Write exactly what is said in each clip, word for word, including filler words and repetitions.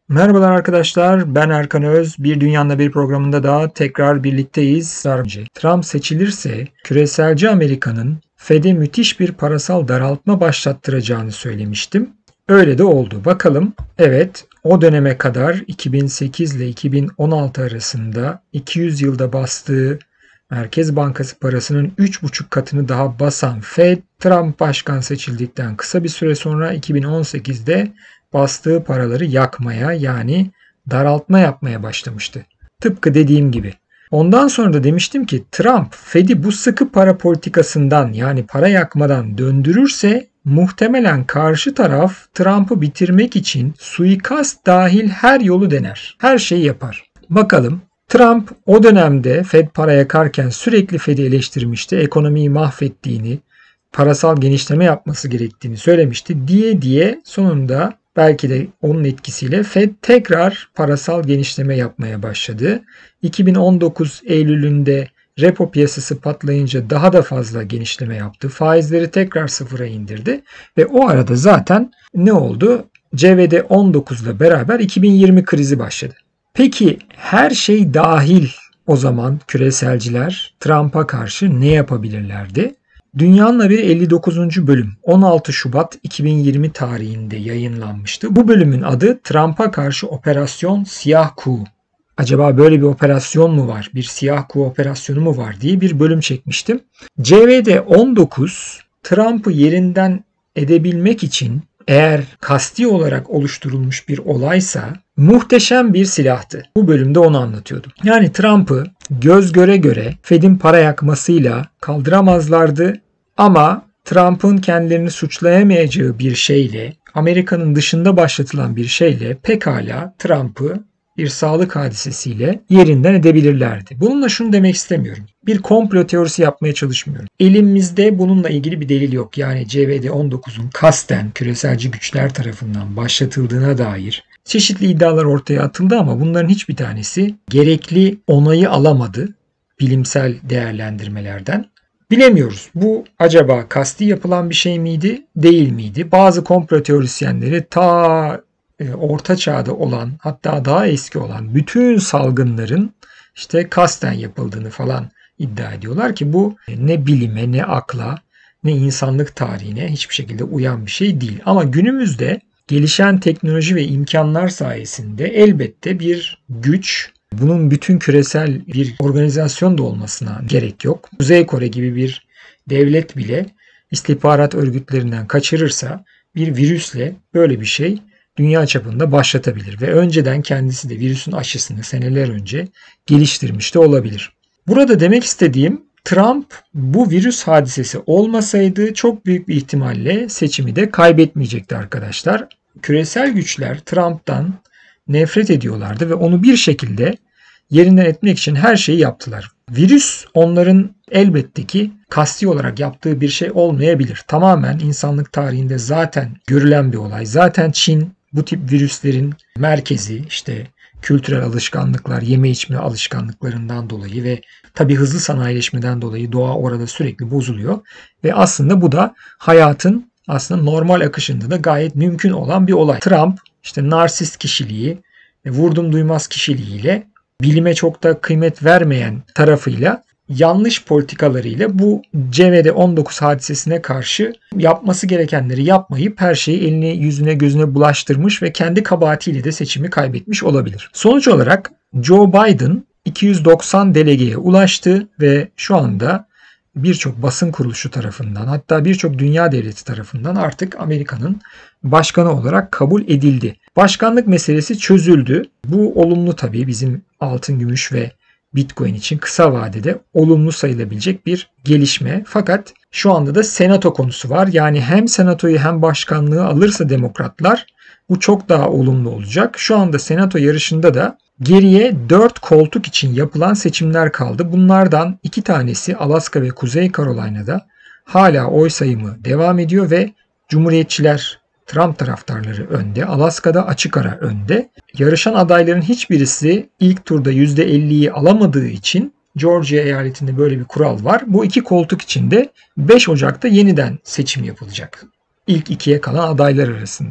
Merhabalar arkadaşlar, ben Erkan Öz. Bir Dünya'nda bir programında daha tekrar birlikteyiz. Trump seçilirse küreselci Amerika'nın Fed'e müthiş bir parasal daraltma başlattıracağını söylemiştim. Öyle de oldu. Bakalım. Evet, o döneme kadar iki bin sekiz ile iki bin on altı arasında iki yüz yılda bastığı Merkez Bankası parasının üç buçuk katını daha basan Fed, Trump başkan seçildikten kısa bir süre sonra iki bin on sekizde bastığı paraları yakmaya, yani daraltma yapmaya başlamıştı. Tıpkı dediğim gibi. Ondan sonra da demiştim ki Trump Fed'i bu sıkı para politikasından, yani para yakmadan döndürürse muhtemelen karşı taraf Trump'ı bitirmek için suikast dahil her yolu dener. Her şeyi yapar. Bakalım. Trump o dönemde Fed para yakarken sürekli Fed'i eleştirmişti. Ekonomiyi mahvettiğini, parasal genişleme yapması gerektiğini söylemişti. Diye diye sonunda belki de onun etkisiyle Fed tekrar parasal genişleme yapmaya başladı. iki bin on dokuz Eylül'ünde repo piyasası patlayınca daha da fazla genişleme yaptı. Faizleri tekrar sıfıra indirdi ve o arada zaten ne oldu? C V D on dokuz ile beraber iki bin yirmi krizi başladı. Peki her şey dahil o zaman küreselciler Trump'a karşı ne yapabilirlerdi? Dünyanın Haberi elli dokuzuncu bölüm on altı Şubat iki bin yirmi tarihinde yayınlanmıştı. Bu bölümün adı Trump'a karşı Operasyon Siyah Kuğu. Acaba böyle bir operasyon mu var? Bir siyah kuğu operasyonu mu var diye bir bölüm çekmiştim. C V D on dokuz Trump'ı yerinden edebilmek için eğer kasti olarak oluşturulmuş bir olaysa muhteşem bir silahtı. Bu bölümde onu anlatıyordum. Yani Trump'ı göz göre göre Fed'in para yakmasıyla kaldıramazlardı ama Trump'ın kendilerini suçlayamayacağı bir şeyle, Amerika'nın dışında başlatılan bir şeyle pekala Trump'ı bir sağlık hadisesiyle yerinden edebilirlerdi. Bununla şunu demek istemiyorum. Bir komplo teorisi yapmaya çalışmıyorum. Elimizde bununla ilgili bir delil yok. Yani C V D on dokuzun kasten küreselci güçler tarafından başlatıldığına dair çeşitli iddialar ortaya atıldı ama bunların hiçbir tanesi gerekli onayı alamadı bilimsel değerlendirmelerden. Bilemiyoruz. Bu acaba kasti yapılan bir şey miydi, değil miydi? Bazı komplo teorisyenleri ta Orta Çağ'da olan, hatta daha eski olan bütün salgınların işte kasten yapıldığını falan iddia ediyorlar ki bu ne bilime, ne akla, ne insanlık tarihine hiçbir şekilde uyan bir şey değil. Ama günümüzde gelişen teknoloji ve imkanlar sayesinde elbette bir güç, bunun bütün küresel bir organizasyon da olmasına gerek yok. Kuzey Kore gibi bir devlet bile istihbarat örgütlerinden kaçırırsa bir virüsle böyle bir şey dünya çapında başlatabilir ve önceden kendisi de virüsün aşısını seneler önce geliştirmiş de olabilir. Burada demek istediğim, Trump bu virüs hadisesi olmasaydı çok büyük bir ihtimalle seçimi de kaybetmeyecekti arkadaşlar. Küresel güçler Trump'tan nefret ediyorlardı ve onu bir şekilde yerinden etmek için her şeyi yaptılar. Virüs onların elbette ki kasti olarak yaptığı bir şey olmayabilir. Tamamen insanlık tarihinde zaten görülen bir olay. Zaten Çin bu tip virüslerin merkezi, işte kültürel alışkanlıklar, yeme içme alışkanlıklarından dolayı ve tabii hızlı sanayileşmeden dolayı doğa orada sürekli bozuluyor. Ve aslında bu da hayatın aslında normal akışında da gayet mümkün olan bir olay. Trump işte narsist kişiliği, vurdum duymaz kişiliğiyle, bilime çok da kıymet vermeyen tarafıyla, yanlış politikalarıyla bu C V D on dokuz hadisesine karşı yapması gerekenleri yapmayıp her şeyi eline yüzüne gözüne bulaştırmış ve kendi kabahatiyle de seçimi kaybetmiş olabilir. Sonuç olarak Joe Biden iki yüz doksan delegeye ulaştı ve şu anda birçok basın kuruluşu tarafından, hatta birçok dünya devleti tarafından artık Amerika'nın başkanı olarak kabul edildi. Başkanlık meselesi çözüldü. Bu olumlu tabii, bizim altın, gümüş ve Bitcoin için kısa vadede olumlu sayılabilecek bir gelişme. Fakat şu anda da senato konusu var. Yani hem senatoyu hem başkanlığı alırsa demokratlar bu çok daha olumlu olacak. Şu anda senato yarışında da geriye dört koltuk için yapılan seçimler kaldı. Bunlardan iki tanesi Alaska ve Kuzey Carolina'da hala oy sayımı devam ediyor ve Cumhuriyetçiler, Trump taraftarları önde. Alaska'da açık ara önde. Yarışan adayların hiçbirisi ilk turda yüzde elliyi alamadığı için Georgia eyaletinde böyle bir kural var. Bu iki koltuk için de beş Ocak'ta yeniden seçim yapılacak. İlk ikiye kalan adaylar arasında.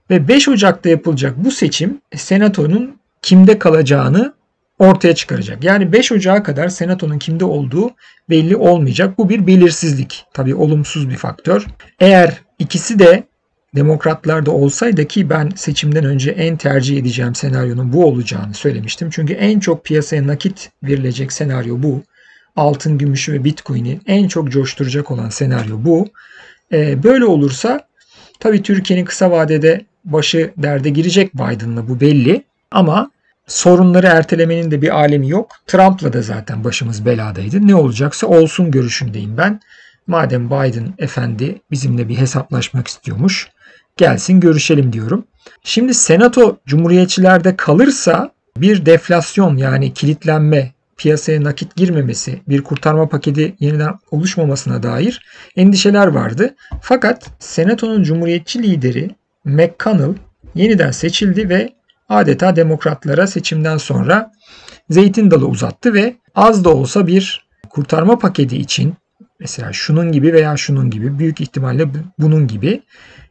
Ve beş Ocak'ta yapılacak bu seçim Senato'nun kimde kalacağını ortaya çıkaracak. Yani beş Ocak'a kadar Senato'nun kimde olduğu belli olmayacak. Bu bir belirsizlik. Tabii olumsuz bir faktör. Eğer ikisi de Demokratlarda olsaydı, ki ben seçimden önce en tercih edeceğim senaryonun bu olacağını söylemiştim. Çünkü en çok piyasaya nakit verilecek senaryo bu. Altın, gümüşü ve Bitcoin'i en çok coşturacak olan senaryo bu. Ee, böyle olursa tabii Türkiye'nin kısa vadede başı derde girecek Biden'la, bu belli. Ama sorunları ertelemenin de bir alemi yok. Trump'la da zaten başımız beladaydı. Ne olacaksa olsun görüşündeyim ben. Madem Biden efendi bizimle bir hesaplaşmak istiyormuş, gelsin görüşelim diyorum. Şimdi Senato Cumhuriyetçilerde kalırsa bir deflasyon, yani kilitlenme, piyasaya nakit girmemesi, bir kurtarma paketi yeniden oluşmamasına dair endişeler vardı. Fakat Senato'nun Cumhuriyetçi lideri McConnell yeniden seçildi ve adeta demokratlara seçimden sonra zeytin dalı uzattı ve az da olsa bir kurtarma paketi için, mesela şunun gibi veya şunun gibi, büyük ihtimalle bunun gibi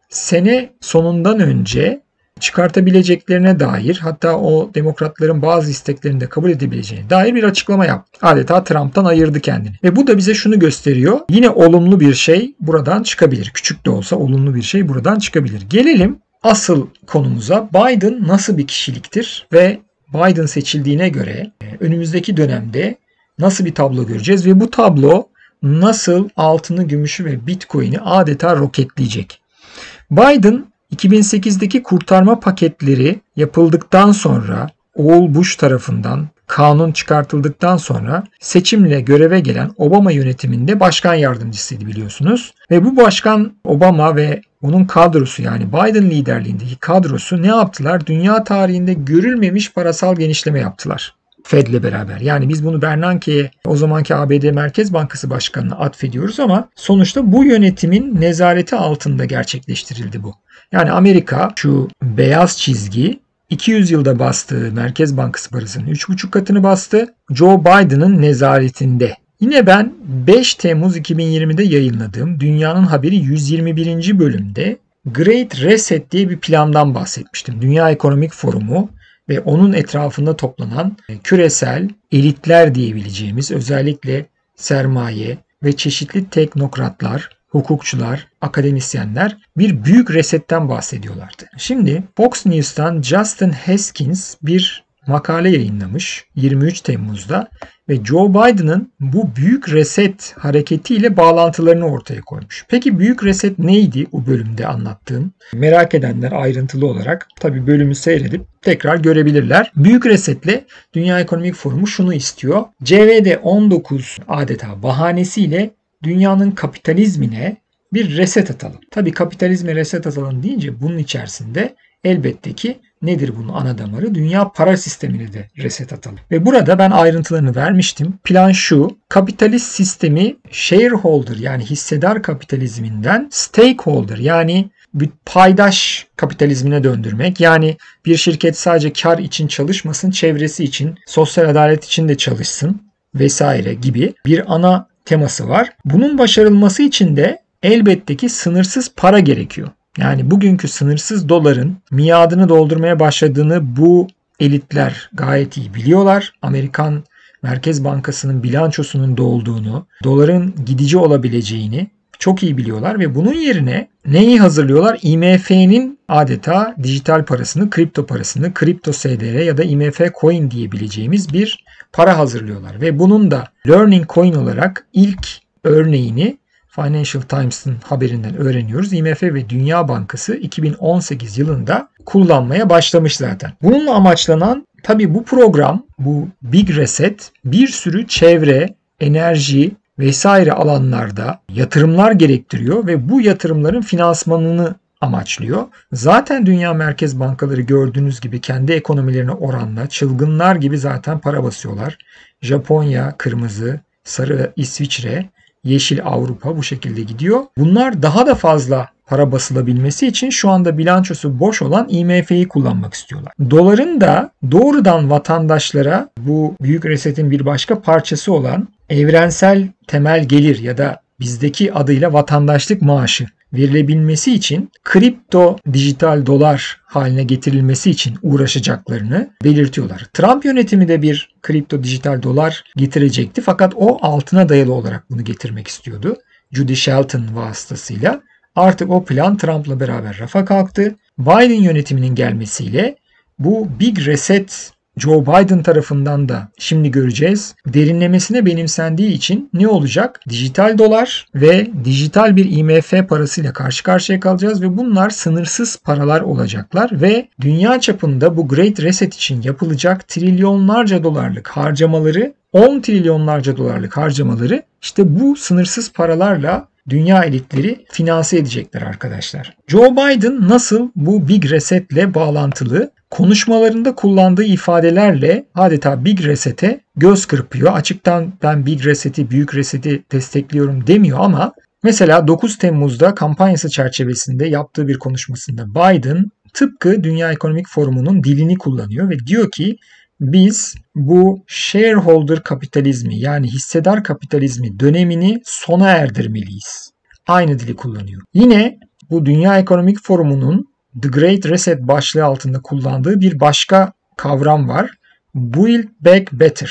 sene sonundan önce çıkartabileceklerine dair, hatta o demokratların bazı isteklerini de kabul edebileceğine dair bir açıklama yaptı. Adeta Trump'tan ayırdı kendini. Ve bu da bize şunu gösteriyor. Yine olumlu bir şey buradan çıkabilir. Küçük de olsa olumlu bir şey buradan çıkabilir. Gelelim asıl konumuza. Biden nasıl bir kişiliktir ve Biden seçildiğine göre önümüzdeki dönemde nasıl bir tablo göreceğiz ve bu tablo nasıl altını, gümüşü ve Bitcoin'i adeta roketleyecek? Biden iki bin sekizdeki kurtarma paketleri yapıldıktan sonra, oğul Bush tarafından kanun çıkartıldıktan sonra seçimle göreve gelen Obama yönetiminde başkan yardımcısıydı biliyorsunuz. Ve bu başkan Obama ve onun kadrosu, yani Biden liderliğindeki kadrosu ne yaptılar? Dünya tarihinde görülmemiş parasal genişleme yaptılar Fed'le beraber. Yani biz bunu Bernanke'ye, o zamanki A B D Merkez Bankası Başkanı'na atfediyoruz ama sonuçta bu yönetimin nezareti altında gerçekleştirildi bu. Yani Amerika, şu beyaz çizgi, iki yüz yılda bastığı Merkez Bankası parasının üç buçuk katını bastı. Joe Biden'ın nezaretinde. Yine ben beş Temmuz iki bin yirmide yayınladığım Dünyanın Haberi yüz yirmi birinci bölümde Great Reset diye bir plandan bahsetmiştim. Dünya Ekonomik Forumu ve onun etrafında toplanan küresel elitler diyebileceğimiz, özellikle sermaye ve çeşitli teknokratlar, hukukçular, akademisyenler bir büyük resetten bahsediyorlardı. Şimdi Fox News'tan Justin Haskins bir makale yayınlamış yirmi üç Temmuz'da ve Joe Biden'ın bu büyük reset hareketiyle bağlantılarını ortaya koymuş. Peki büyük reset neydi bu bölümde anlattığım? Merak edenler ayrıntılı olarak tabii bölümü seyredip tekrar görebilirler. Büyük resetle Dünya Ekonomik Forumu şunu istiyor. C V D on dokuz adeta bahanesiyle dünyanın kapitalizmine bir reset atalım. Tabii kapitalizme reset atalım deyince bunun içerisinde elbette ki nedir bunun ana damarı? Dünya para sistemini de reset atalım. Ve burada ben ayrıntılarını vermiştim. Plan şu: kapitalist sistemi shareholder, yani hissedar kapitalizminden stakeholder, yani bir paydaş kapitalizmine döndürmek. Yani bir şirket sadece kar için çalışmasın, çevresi için, sosyal adalet için de çalışsın vesaire gibi bir ana teması var. Bunun başarılması için de elbette ki sınırsız para gerekiyor. Yani bugünkü sınırsız doların miadını doldurmaya başladığını bu elitler gayet iyi biliyorlar. Amerikan Merkez Bankası'nın bilançosunun dolduğunu, doların gidici olabileceğini çok iyi biliyorlar ve bunun yerine neyi hazırlıyorlar? I M F'nin adeta dijital parasını, kripto parasını, kripto S D R ya da I M F coin diyebileceğimiz bir para hazırlıyorlar. Ve bunun da learning coin olarak ilk örneğini Financial Times'ın haberinden öğreniyoruz. I M F ve Dünya Bankası iki bin on sekiz yılında kullanmaya başlamış zaten. Bununla amaçlanan tabii bu program, bu Big Reset bir sürü çevre, enerji vesaire alanlarda yatırımlar gerektiriyor ve bu yatırımların finansmanını amaçlıyor. Zaten dünya merkez bankaları gördüğünüz gibi kendi ekonomilerine oranla çılgınlar gibi zaten para basıyorlar. Japonya kırmızı, sarı İsviçre, yeşil Avrupa bu şekilde gidiyor. Bunlar daha da fazla para basılabilmesi için şu anda bilançosu boş olan I M F'yi kullanmak istiyorlar. Doların da doğrudan vatandaşlara bu büyük resetin bir başka parçası olan evrensel temel gelir ya da bizdeki adıyla vatandaşlık maaşı verilebilmesi için kripto dijital dolar haline getirilmesi için uğraşacaklarını belirtiyorlar. Trump yönetimi de bir kripto dijital dolar getirecekti fakat o altına dayalı olarak bunu getirmek istiyordu. Judy Shelton vasıtasıyla. Artık o plan Trump'la beraber rafa kalktı. Biden yönetiminin gelmesiyle bu Big Reset Joe Biden tarafından da şimdi göreceğiz. Derinlemesine benimsendiği için ne olacak? Dijital dolar ve dijital bir I M F parasıyla karşı karşıya kalacağız ve bunlar sınırsız paralar olacaklar ve dünya çapında bu Great Reset için yapılacak trilyonlarca dolarlık harcamaları, on trilyonlarca dolarlık harcamaları işte bu sınırsız paralarla dünya elitleri finanse edecekler arkadaşlar. Joe Biden nasıl bu Big Reset'le bağlantılı? Konuşmalarında kullandığı ifadelerle adeta Big Reset'e göz kırpıyor. Açıktan ben Big Reset'i, Büyük Reset'i destekliyorum demiyor ama mesela dokuz Temmuz'da kampanyası çerçevesinde yaptığı bir konuşmasında Biden tıpkı Dünya Ekonomik Forumu'nun dilini kullanıyor ve diyor ki biz bu shareholder kapitalizmi yani hissedar kapitalizmi dönemini sona erdirmeliyiz. Aynı dili kullanıyor. Yine bu Dünya Ekonomik Forumu'nun The Great Reset başlığı altında kullandığı bir başka kavram var. Build back better.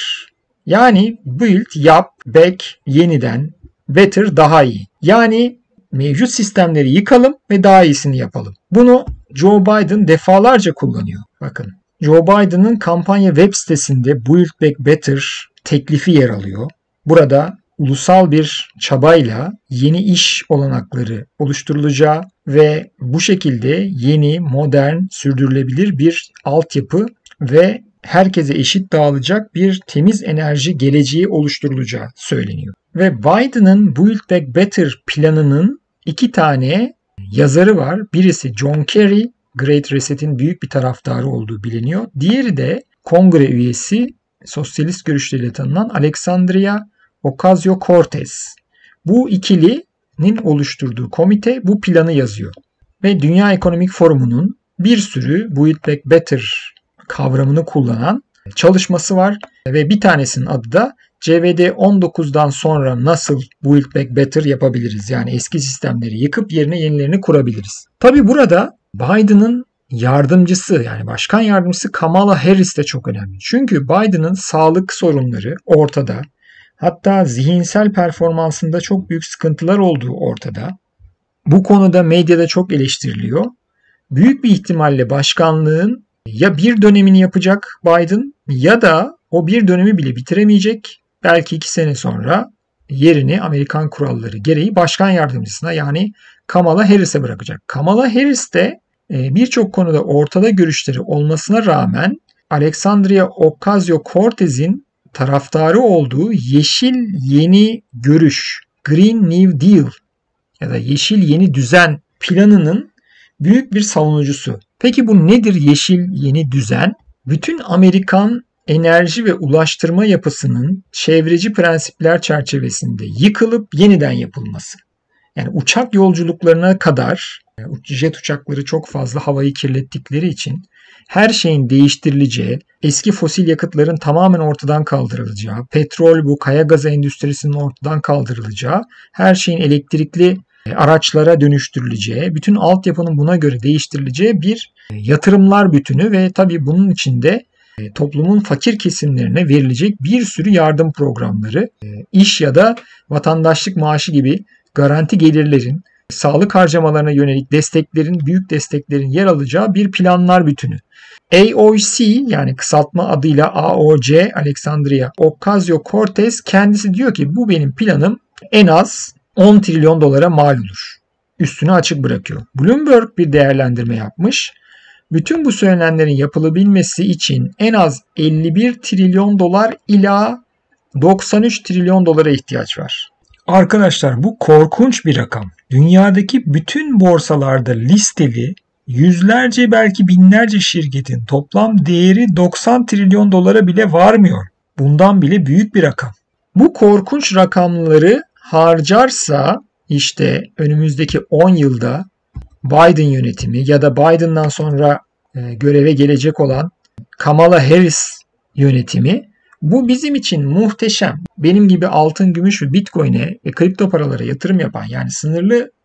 Yani build, yap, back, yeniden, better, daha iyi. Yani mevcut sistemleri yıkalım ve daha iyisini yapalım. Bunu Joe Biden defalarca kullanıyor. Bakın. Joe Biden'ın kampanya web sitesinde Build Back Better teklifi yer alıyor. Burada ulusal bir çabayla yeni iş olanakları oluşturulacağı ve bu şekilde yeni, modern, sürdürülebilir bir altyapı ve herkese eşit dağılacak bir temiz enerji geleceği oluşturulacağı söyleniyor. Ve Biden'ın Build Back Better planının iki tane yazarı var. Birisi John Kerry, Great Reset'in büyük bir taraftarı olduğu biliniyor. Diğeri de kongre üyesi, sosyalist görüşleriyle tanınan Alexandria Ocasio-Cortez. Bu ikilinin oluşturduğu komite bu planı yazıyor. Ve Dünya Ekonomik Forumu'nun bir sürü Build Back Better kavramını kullanan çalışması var. Ve bir tanesinin adı da C V D on dokuzdan sonra nasıl Build Back Better yapabiliriz? Yani eski sistemleri yıkıp yerine yenilerini kurabiliriz. Tabi burada Biden'ın yardımcısı yani başkan yardımcısı Kamala Harris de çok önemli. Çünkü Biden'ın sağlık sorunları ortada. Hatta zihinsel performansında çok büyük sıkıntılar olduğu ortada. Bu konuda medyada çok eleştiriliyor. Büyük bir ihtimalle başkanlığın ya bir dönemini yapacak Biden ya da o bir dönemi bile bitiremeyecek. Belki iki sene sonra yerini Amerikan kuralları gereği başkan yardımcısına yani Kamala Harris'e bırakacak. Kamala Harris de birçok konuda ortada görüşleri olmasına rağmen Alexandria Ocasio-Cortez'in taraftarı olduğu yeşil yeni görüş, Green New Deal ya da yeşil yeni düzen planının büyük bir savunucusu. Peki bu nedir yeşil yeni düzen? Bütün Amerikan enerji ve ulaştırma yapısının çevreci prensipler çerçevesinde yıkılıp yeniden yapılması. Yani uçak yolculuklarına kadar jet uçakları çok fazla havayı kirlettikleri için her şeyin değiştirileceği, eski fosil yakıtların tamamen ortadan kaldırılacağı, petrol bu kaya gazı endüstrisinin ortadan kaldırılacağı, her şeyin elektrikli araçlara dönüştürüleceği, bütün altyapının buna göre değiştirileceği bir yatırımlar bütünü ve tabii bunun içinde toplumun fakir kesimlerine verilecek bir sürü yardım programları, iş ya da vatandaşlık maaşı gibi garanti gelirlerin, sağlık harcamalarına yönelik desteklerin, büyük desteklerin yer alacağı bir planlar bütünü. A O C yani kısaltma adıyla A O C Alexandria Ocasio-Cortez kendisi diyor ki bu benim planım en az on trilyon dolara mal olur. Üstünü açık bırakıyor. Bloomberg bir değerlendirme yapmış. Bütün bu söylenenlerin yapılabilmesi için en az elli bir trilyon dolar ila doksan üç trilyon dolara ihtiyaç var. Arkadaşlar bu korkunç bir rakam. Dünyadaki bütün borsalarda listeli yüzlerce belki binlerce şirketin toplam değeri doksan trilyon dolara bile varmıyor. Bundan bile büyük bir rakam. Bu korkunç rakamları harcarsa işte önümüzdeki on yılda Biden yönetimi ya da Biden'dan sonra göreve gelecek olan Kamala Harris yönetimi bu bizim için muhteşem. Benim gibi altın, gümüş ve bitcoin'e ve kripto paralara yatırım yapan yani sınırlı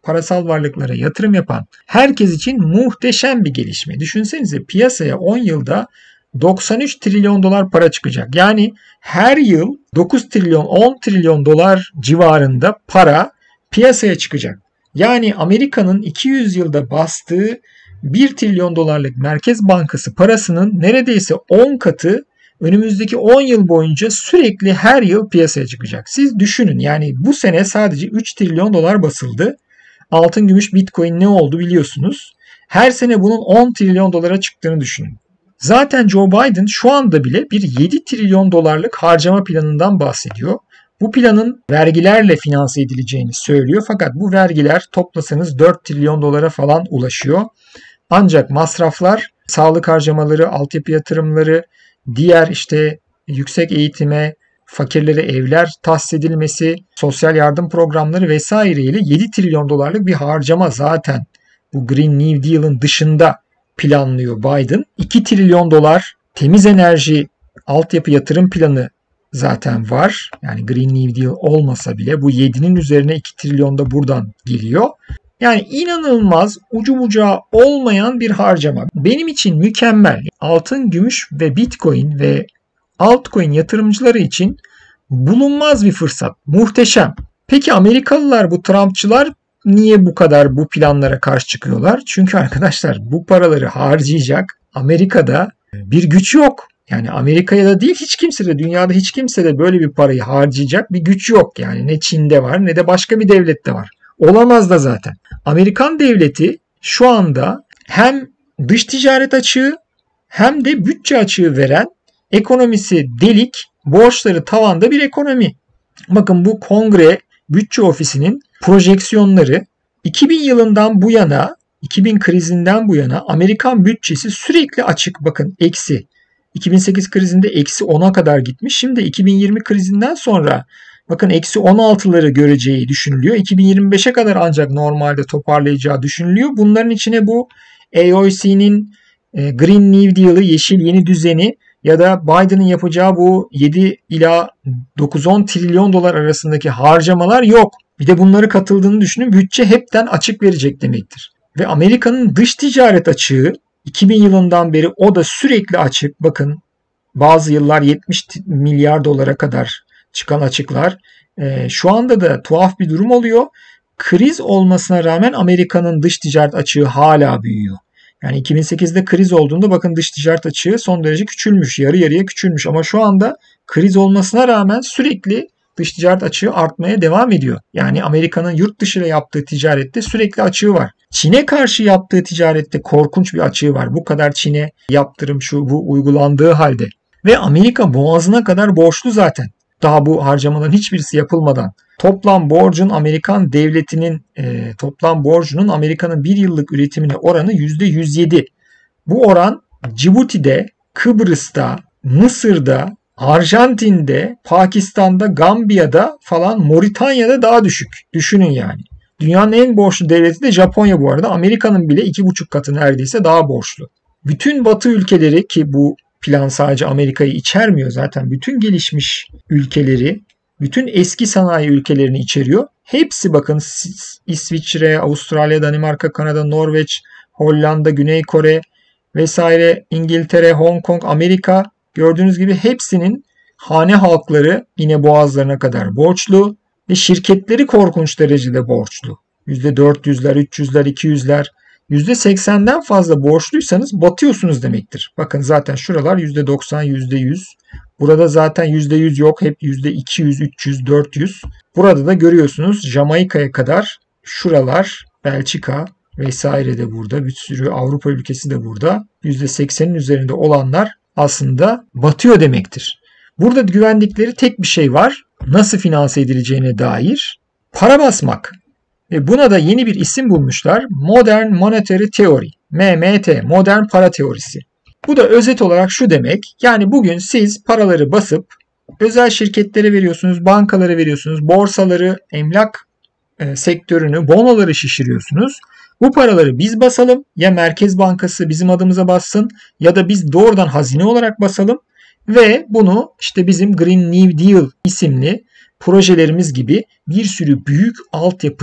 parasal varlıklara yatırım yapan herkes için muhteşem bir gelişme. Düşünsenize, piyasaya on yılda doksan üç trilyon dolar para çıkacak. Yani her yıl dokuz trilyon on trilyon dolar civarında para piyasaya çıkacak. Yani Amerika'nın iki yüz yılda bastığı bir trilyon dolarlık Merkez Bankası parasının neredeyse on katı önümüzdeki on yıl boyunca sürekli her yıl piyasaya çıkacak. Siz düşünün, yani bu sene sadece üç trilyon dolar basıldı. Altın, gümüş, bitcoin ne oldu biliyorsunuz. Her sene bunun on trilyon dolara çıktığını düşünün. Zaten Joe Biden şu anda bile bir yedi trilyon dolarlık harcama planından bahsediyor. Bu planın vergilerle finanse edileceğini söylüyor. Fakat bu vergiler toplasanız dört trilyon dolara falan ulaşıyor. Ancak masraflar, sağlık harcamaları, altyapı yatırımları, diğer işte yüksek eğitime, fakirlere evler tahsis edilmesi, sosyal yardım programları vesaireyle yedi trilyon dolarlık bir harcama zaten bu Green New Deal'ın dışında planlıyor Biden. iki trilyon dolar temiz enerji altyapı yatırım planı zaten var. Yani Green New Deal olmasa bile bu yedinin üzerine iki trilyon da buradan geliyor. Yani inanılmaz, ucu bucağı olmayan bir harcama. Benim için mükemmel. Altın, gümüş ve bitcoin ve altcoin yatırımcıları için bulunmaz bir fırsat. Muhteşem. Peki Amerikalılar, bu Trumpçılar niye bu kadar bu planlara karşı çıkıyorlar? Çünkü arkadaşlar, bu paraları harcayacak Amerika'da bir güç yok. Yani Amerika'ya da değil, hiç kimse de, dünyada hiç kimse de böyle bir parayı harcayacak bir güç yok. Yani ne Çin'de var ne de başka bir devlette var. Olamaz da zaten. Amerikan devleti şu anda hem dış ticaret açığı hem de bütçe açığı veren, ekonomisi delik, borçları tavanda bir ekonomi. Bakın, bu Kongre Bütçe Ofisi'nin projeksiyonları iki bin yılından bu yana, iki bin krizinden bu yana Amerikan bütçesi sürekli açık. Bakın, eksi. iki bin sekiz krizinde eksi ona kadar gitmiş. Şimdi iki bin yirmi krizinden sonra bakın eksi on altıları göreceği düşünülüyor. iki bin yirmi beşe kadar ancak normalde toparlayacağı düşünülüyor. Bunların içine bu A O C'nin Green New Deal'ı, yeşil yeni düzeni ya da Biden'ın yapacağı bu yedi ila dokuz on trilyon dolar arasındaki harcamalar yok. Bir de bunları katıldığını düşünün. Bütçe hepten açık verecek demektir. Ve Amerika'nın dış ticaret açığı iki bin yılından beri o da sürekli açık. Bakın, bazı yıllar yetmiş milyar dolara kadar çıkan açıklar. Ee, şu anda da tuhaf bir durum oluyor. Kriz olmasına rağmen Amerika'nın dış ticaret açığı hala büyüyor. Yani iki bin sekizde kriz olduğunda bakın dış ticaret açığı son derece küçülmüş. Yarı yarıya küçülmüş. Ama şu anda kriz olmasına rağmen sürekli dış ticaret açığı artmaya devam ediyor. Yani Amerika'nın yurt dışıyla yaptığı ticarette sürekli açığı var. Çin'e karşı yaptığı ticarette korkunç bir açığı var. Bu kadar Çin'e yaptırım şu bu uygulandığı halde. Ve Amerika boğazına kadar borçlu zaten. Daha bu harcamaların hiçbirisi yapılmadan. Toplam borcun Amerikan devletinin e, toplam borcunun Amerika'nın bir yıllık üretimine oranı yüzde yüz yedi. Bu oran Cibuti'de, Kıbrıs'ta, Mısır'da, Arjantin'de, Pakistan'da, Gambiya'da falan, Moritanya'da daha düşük. Düşünün yani. Dünyanın en borçlu devleti de Japonya bu arada. Amerika'nın bile iki buçuk katı neredeyse daha borçlu. Bütün Batı ülkeleri, ki bu plan sadece Amerika'yı içermiyor zaten, bütün gelişmiş ülkeleri, bütün eski sanayi ülkelerini içeriyor. Hepsi bakın İsviçre, Avustralya, Danimarka, Kanada, Norveç, Hollanda, Güney Kore vesaire, İngiltere, Hong Kong, Amerika, gördüğünüz gibi hepsinin hane halkları yine boğazlarına kadar borçlu ve şirketleri korkunç derecede borçlu. yüzde dört yüzler, üç yüzler, iki yüzler, yüzde seksenden fazla borçluysanız batıyorsunuz demektir. Bakın zaten şuralar yüzde doksan, yüzde yüz. Burada zaten yüzde yüz yok. Hep yüzde iki yüz, üç yüz, dört yüz. Burada da görüyorsunuz Jamaika'ya kadar şuralar, Belçika vesaire de burada. Bir sürü Avrupa ülkesi de burada. yüzde seksenin üzerinde olanlar aslında batıyor demektir. Burada güvendikleri tek bir şey var. Nasıl finanse edileceğine dair. Para basmak. Ve buna da yeni bir isim bulmuşlar. Modern Monetary Theory. M M T. Modern Para Teorisi. Bu da özet olarak şu demek. Yani bugün siz paraları basıp özel şirketlere veriyorsunuz, bankalara veriyorsunuz, borsaları, emlak e, sektörünü, bonoları şişiriyorsunuz. Bu paraları biz basalım, ya Merkez Bankası bizim adımıza bassın ya da biz doğrudan hazine olarak basalım ve bunu işte bizim Green New Deal isimli projelerimiz gibi bir sürü büyük altyapı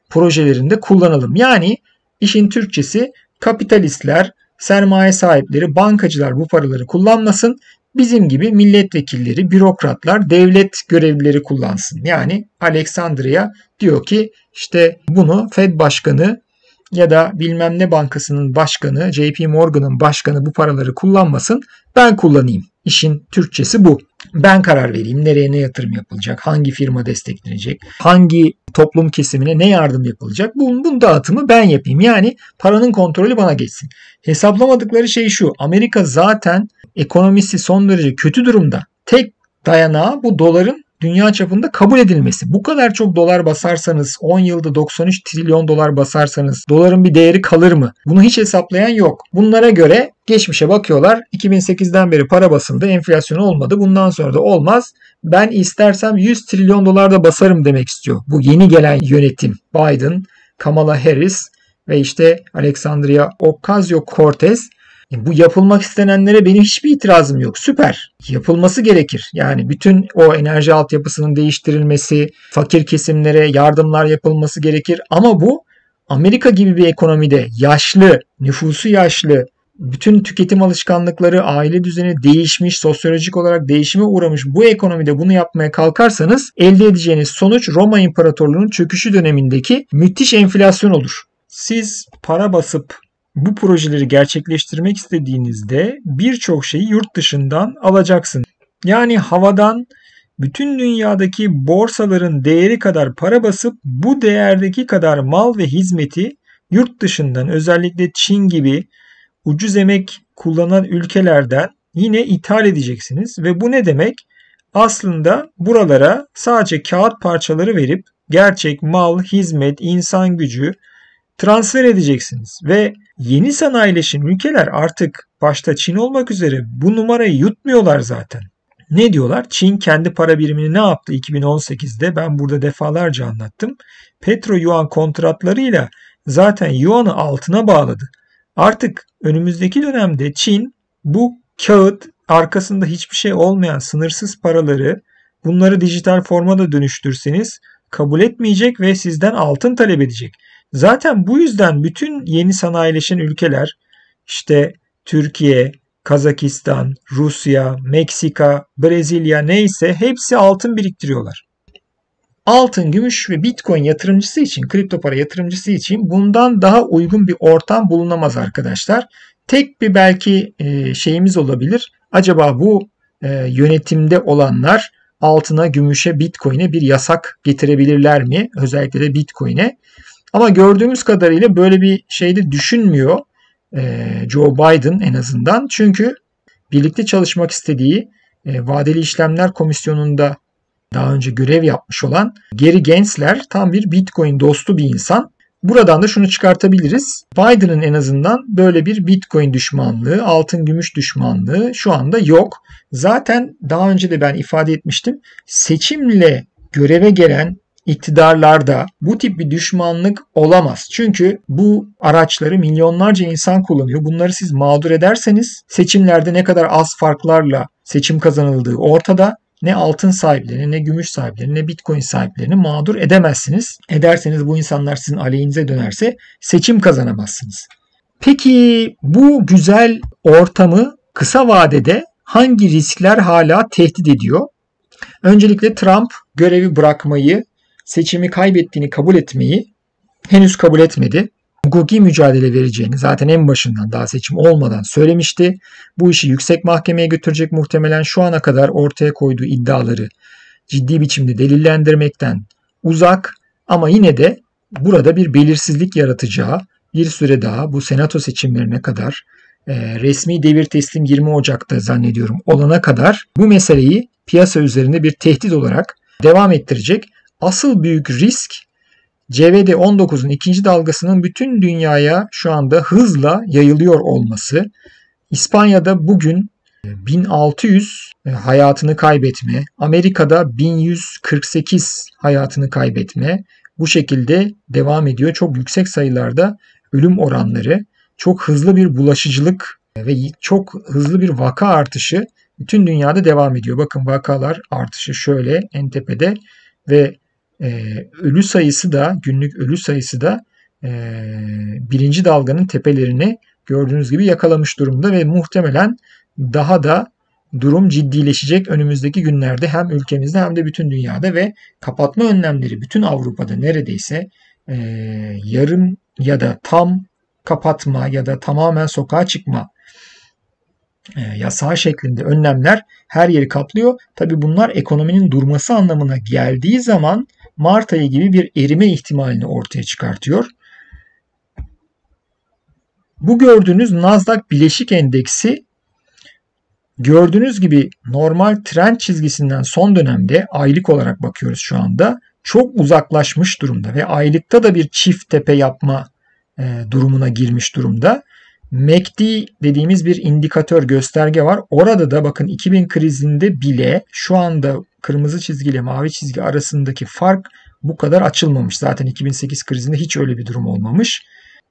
projelerinde kullanalım. Yani işin Türkçesi kapitalistler, sermaye sahipleri, bankacılar bu paraları kullanmasın. Bizim gibi milletvekilleri, bürokratlar, devlet görevlileri kullansın. Yani Alexandria diyor ki işte bunu Fed başkanı ya da bilmem ne bankasının başkanı, J P Morgan'ın başkanı bu paraları kullanmasın, ben kullanayım. İşin Türkçesi bu. Ben karar vereyim nereye ne yatırım yapılacak, hangi firma desteklenecek, hangi toplum kesimine ne yardım yapılacak. Bunun, bunun dağıtımı ben yapayım. Yani paranın kontrolü bana geçsin. Hesaplamadıkları şey şu: Amerika zaten ekonomisi son derece kötü durumda. Tek dayanağı bu doların dünya çapında kabul edilmesi. Bu kadar çok dolar basarsanız, on yılda doksan üç trilyon dolar basarsanız doların bir değeri kalır mı? Bunu hiç hesaplayan yok. Bunlara göre geçmişe bakıyorlar. iki bin sekizden beri para basıldı, enflasyon olmadı. Bundan sonra da olmaz. Ben istersem yüz trilyon dolar da basarım demek istiyor. Bu yeni gelen yönetim. Biden, Kamala Harris ve işte Alexandria Ocasio-Cortez. Bu yapılmak istenenlere benim hiçbir itirazım yok. Süper. Yapılması gerekir. Yani bütün o enerji altyapısının değiştirilmesi, fakir kesimlere yardımlar yapılması gerekir. Ama bu Amerika gibi bir ekonomide yaşlı, nüfusu yaşlı, bütün tüketim alışkanlıkları, aile düzeni değişmiş, sosyolojik olarak değişime uğramış bu ekonomide bunu yapmaya kalkarsanız elde edeceğiniz sonuç Roma İmparatorluğu'nun çöküşü dönemindeki müthiş enflasyon olur. Siz para basıp bu projeleri gerçekleştirmek istediğinizde birçok şeyi yurt dışından alacaksın. Yani havadan bütün dünyadaki borsaların değeri kadar para basıp bu değerdeki kadar mal ve hizmeti yurt dışından, özellikle Çin gibi ucuz emek kullanan ülkelerden yine ithal edeceksiniz. Ve bu ne demek? Aslında buralara sadece kağıt parçaları verip gerçek mal, hizmet, insan gücü transfer edeceksiniz. Ve yeni sanayileşen ülkeler artık başta Çin olmak üzere bu numarayı yutmuyorlar zaten. Ne diyorlar? Çin kendi para birimini ne yaptı iki bin on sekizde? Ben burada defalarca anlattım. Petro yuan kontratlarıyla zaten yuanı altına bağladı. Artık önümüzdeki dönemde Çin bu kağıt, arkasında hiçbir şey olmayan sınırsız paraları, bunları dijital forma da dönüştürseniz kabul etmeyecek ve sizden altın talep edecek. Zaten bu yüzden bütün yeni sanayileşen ülkeler, işte Türkiye, Kazakistan, Rusya, Meksika, Brezilya neyse hepsi altın biriktiriyorlar. Altın, gümüş ve Bitcoin yatırımcısı için, kripto para yatırımcısı için bundan daha uygun bir ortam bulunamaz arkadaşlar. Tek bir belki şeyimiz olabilir. Acaba bu yönetimde olanlar altına, gümüşe, Bitcoin'e bir yasak getirebilirler mi? Özellikle de Bitcoin'e. Ama gördüğümüz kadarıyla böyle bir şey de düşünmüyor Joe Biden en azından. Çünkü birlikte çalışmak istediği vadeli işlemler komisyonunda daha önce görev yapmış olan Gary Gensler tam bir Bitcoin dostu bir insan. Buradan da şunu çıkartabiliriz. Biden'ın en azından böyle bir Bitcoin düşmanlığı, altın gümüş düşmanlığı şu anda yok. Zaten daha önce de ben ifade etmiştim. Seçimle göreve gelen iktidarlarda bu tip bir düşmanlık olamaz. Çünkü bu araçları milyonlarca insan kullanıyor. Bunları siz mağdur ederseniz seçimlerde ne kadar az farklarla seçim kazanıldığı ortada. Ne altın sahiplerini, ne gümüş sahiplerini, ne Bitcoin sahiplerini mağdur edemezsiniz. Ederseniz bu insanlar sizin aleyhinize dönerse seçim kazanamazsınız. Peki bu güzel ortamı kısa vadede hangi riskler hala tehdit ediyor? Öncelikle Trump görevi bırakmayı, seçimi kaybettiğini kabul etmeyi henüz kabul etmedi. Hukuki mücadele vereceğini zaten en başından, daha seçim olmadan söylemişti. Bu işi yüksek mahkemeye götürecek muhtemelen. Şu ana kadar ortaya koyduğu iddiaları ciddi biçimde delillendirmekten uzak, ama yine de burada bir belirsizlik yaratacağı, bir süre daha bu senato seçimlerine kadar, e, resmi devir teslim yirmi Ocak'ta zannediyorum olana kadar bu meseleyi piyasa üzerinde bir tehdit olarak devam ettirecek. Asıl büyük risk C V D on dokuzun ikinci dalgasının bütün dünyaya şu anda hızla yayılıyor olması. İspanya'da bugün bin altı yüz hayatını kaybetme, Amerika'da bin yüz kırk sekiz hayatını kaybetme bu şekilde devam ediyor. Çok yüksek sayılarda ölüm oranları, çok hızlı bir bulaşıcılık ve çok hızlı bir vaka artışı bütün dünyada devam ediyor. Bakın vakalar artışı şöyle en tepede ve e, ölü sayısı da günlük ölü sayısı da e, birinci dalganın tepelerini gördüğünüz gibi yakalamış durumda ve muhtemelen daha da durum ciddileşecek önümüzdeki günlerde hem ülkemizde hem de bütün dünyada ve kapatma önlemleri bütün Avrupa'da neredeyse e, yarım ya da tam kapatma ya da tamamen sokağa çıkma e, yasağı şeklinde önlemler her yeri kaplıyor. Tabii bunlar ekonominin durması anlamına geldiği zaman Mart ayı gibi bir erime ihtimalini ortaya çıkartıyor. Bu gördüğünüz Nasdaq Bileşik Endeksi gördüğünüz gibi normal trend çizgisinden son dönemde aylık olarak bakıyoruz şu anda çok uzaklaşmış durumda ve aylıkta da bir çift tepe yapma e, durumuna girmiş durumda. M A C D dediğimiz bir indikatör gösterge var. Orada da bakın iki bin krizinde bile şu anda kırmızı çizgi ile mavi çizgi arasındaki fark bu kadar açılmamış. Zaten iki bin sekiz krizinde hiç öyle bir durum olmamış.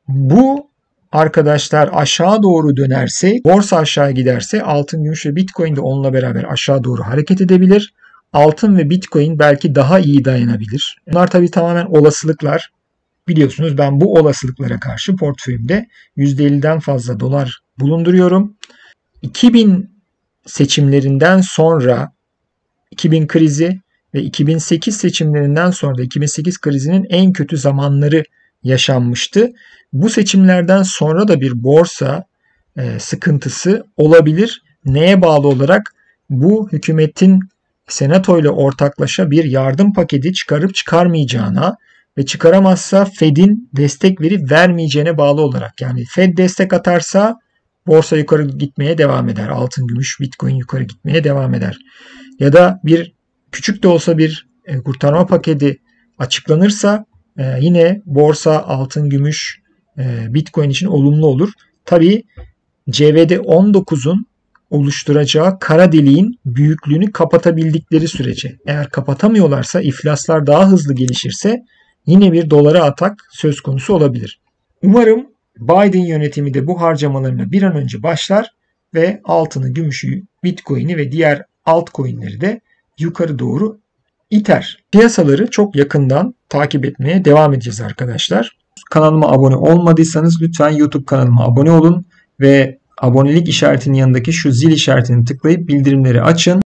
Bu arkadaşlar aşağı doğru dönerse, borsa aşağı giderse altın, gümüş ve bitcoin de onunla beraber aşağı doğru hareket edebilir. Altın ve bitcoin belki daha iyi dayanabilir. Bunlar tabii tamamen olasılıklar. Biliyorsunuz ben bu olasılıklara karşı portföyümde yüzde elliden fazla dolar bulunduruyorum. iki bin seçimlerinden sonra iki bin krizi ve iki bin sekiz seçimlerinden sonra da iki bin sekiz krizinin en kötü zamanları yaşanmıştı. Bu seçimlerden sonra da bir borsa e, sıkıntısı olabilir. Neye bağlı olarak? Bu hükümetin Senato ile ortaklaşa bir yardım paketi çıkarıp çıkarmayacağına ve çıkaramazsa Fed'in destek verip vermeyeceğine bağlı olarak. Yani Fed destek atarsa borsa yukarı gitmeye devam eder. Altın, gümüş, bitcoin yukarı gitmeye devam eder. Ya da bir küçük de olsa bir e, kurtarma paketi açıklanırsa e, yine borsa, altın, gümüş, e, bitcoin için olumlu olur. Tabii C V D on dokuzun oluşturacağı kara deliğin büyüklüğünü kapatabildikleri sürece, eğer kapatamıyorlarsa, iflaslar daha hızlı gelişirse yine bir dolara atak söz konusu olabilir. Umarım Biden yönetimi de bu harcamalarına bir an önce başlar ve altını, gümüşü, bitcoin'i ve diğer altcoin'leri de yukarı doğru iter. Piyasaları çok yakından takip etmeye devam edeceğiz arkadaşlar. Kanalıma abone olmadıysanız lütfen YouTube kanalıma abone olun ve abonelik işaretinin yanındaki şu zil işaretini tıklayıp bildirimleri açın.